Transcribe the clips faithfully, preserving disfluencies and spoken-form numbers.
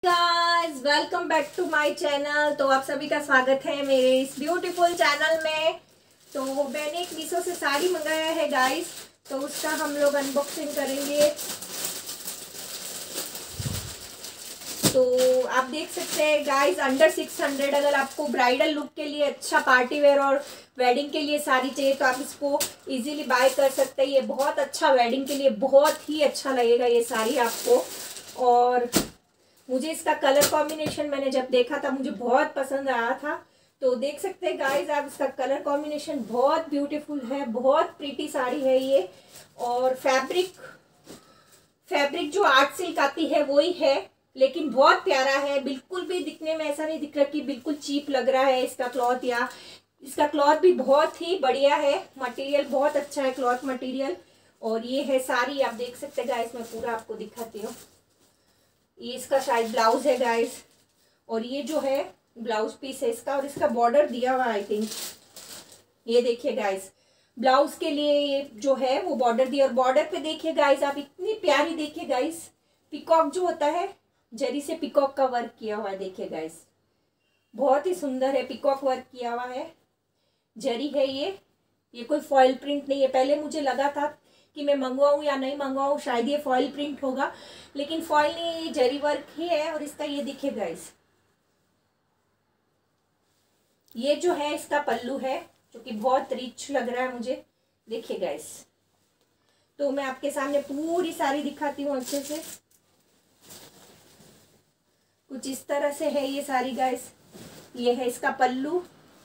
Guys welcome back to my channel. तो आप सभी का स्वागत है मेरे इस ब्यूटीफुल चैनल में। तो मैंने एक मीशो से साड़ी मंगाया है गाइस, तो उसका हम लोग अनबॉक्सिंग करेंगे। तो आप देख सकते हैं गाइस, अंडर सिक्स हंड्रेड। अगर आपको ब्राइडल लुक के लिए अच्छा पार्टी वेयर और वेडिंग के लिए साड़ी चाहिए तो आप इसको इजीली बाय कर सकते हैं। ये बहुत अच्छा वेडिंग के लिए बहुत ही अच्छा लगेगा ये साड़ी आपको। और मुझे इसका कलर कॉम्बिनेशन मैंने जब देखा था मुझे बहुत पसंद आया था। तो देख सकते हैं गाइस आप, इसका कलर कॉम्बिनेशन बहुत ब्यूटीफुल है, बहुत प्रीटी साड़ी है ये। और फैब्रिक फैब्रिक जो आर्ट सिल्क आती है वही है, लेकिन बहुत प्यारा है। बिल्कुल भी दिखने में ऐसा नहीं दिख रहा कि बिल्कुल चीप लग रहा है इसका क्लॉथ, या इसका क्लॉथ भी बहुत ही बढ़िया है। मटेरियल बहुत अच्छा है, क्लॉथ मटेरियल। और ये है साड़ी, आप देख सकते हैं गाइस, मैं पूरा आपको दिखाती हूँ। ये इसका शायद ब्लाउज है गाइस, और ये जो है ब्लाउज पीस है इसका, और इसका बॉर्डर दिया हुआ आई थिंक। ये देखिए गाइस, ब्लाउज के लिए ये जो है वो बॉर्डर दिया। और बॉर्डर पे देखिए गाइस आप, इतनी प्यारी देखिए गाइस, पिकॉक जो होता है, जरी से पिकॉक का वर्क किया हुआ है। देखिए गाइस बहुत ही सुंदर है, पिकॉक वर्क किया हुआ है, जरी है ये ये कोई फॉइल प्रिंट नहीं है। पहले मुझे लगा था कि मैं मंगवाऊं या नहीं मंगवाऊं, शायद ये फॉइल प्रिंट होगा, लेकिन फॉइल नहीं, ये जरी वर्क ही है। और इसका ये देखिए गाइस, ये जो है इसका पल्लू है जो कि बहुत रिच लग रहा है मुझे। देखिए गाइस, तो मैं आपके सामने पूरी साड़ी दिखाती हूँ अच्छे से। कुछ इस तरह से है ये साड़ी गाइस। ये है इसका पल्लू,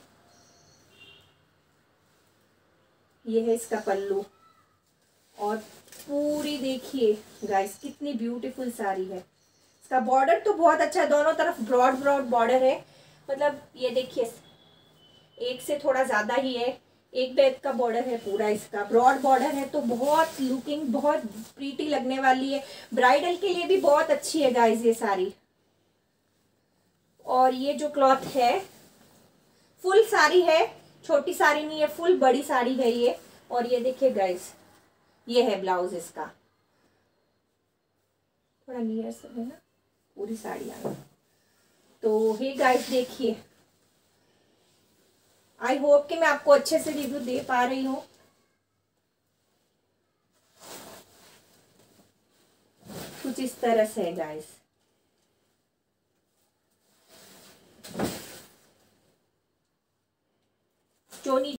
ये है इसका पल्लू। और पूरी देखिए गाइस कितनी ब्यूटीफुल साड़ी है। इसका बॉर्डर तो बहुत अच्छा है, दोनों तरफ ब्रॉड ब्रॉड बॉर्डर है। मतलब ये देखिए, एक से थोड़ा ज्यादा ही है, एक बेद का बॉर्डर है, पूरा इसका ब्रॉड बॉर्डर है। तो बहुत लुकिंग बहुत प्रीटी लगने वाली है, ब्राइडल के लिए भी बहुत अच्छी है गाइस ये साड़ी। और ये जो क्लॉथ है, फुल साड़ी है, छोटी साड़ी नहीं है, फुल बड़ी साड़ी है ये। और ये देखिए गाइस, ये है ब्लाउज इसका, थोड़ा नियर से है ना, पूरी साड़ी आना। तो हे गाइस देखिए, आई होप कि मैं आपको अच्छे से रिव्यू दे पा रही हूँ। कुछ इस तरह से है गाइस। चोनी